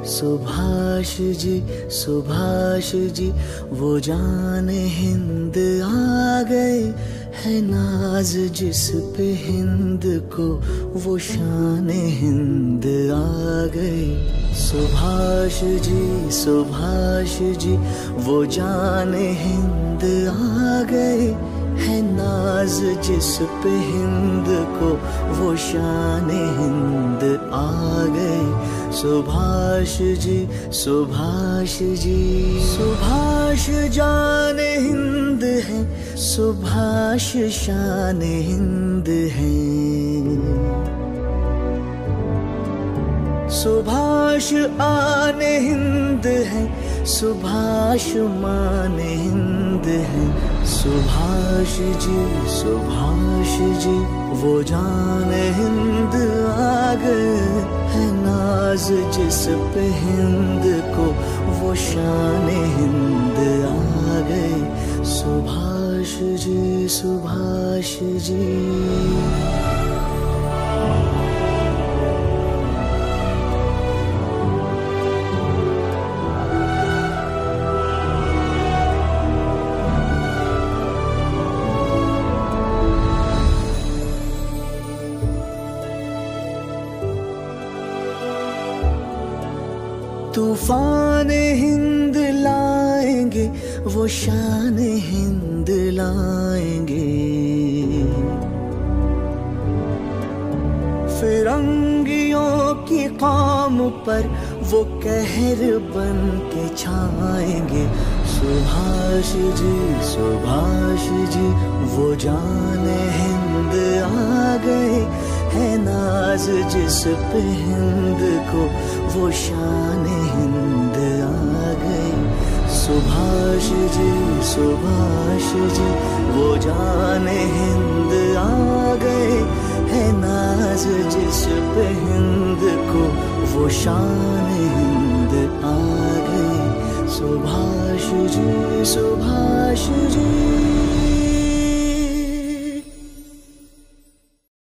सुभाष जी वो जाने हिंद आ गए, है नाज जिस पे हिंद को वो शान हिंद आ गए। सुभाष जी वो जाने हिंद आ गए, है नाज जिस पे हिंद को वो शान हिंद आ गए। सुभाष जान हिंद है, सुभाष शान हिंद है। सुभाष आने हिंद है, सुभाष मान हिंद है। सुभाष जी वो जान हिंद आ गए, है नाज जिस पे हिंद को वो शान हिंद आ गए। सुभाष जी तूफान हिंद लाएंगे, वो शान हिंद लाएंगे। फिरंगियों की कौम पर वो कहर बन के छाएंगे। सुभाष जी वो जान हिंद आ गए, है नाज जिस पे हिंद को वो शान हिंद आ गए। सुभाष जी वो जान हिंद आ गए, है नाज जिस पे हिंद को वो शान हिंद आ गए। सुभाष जी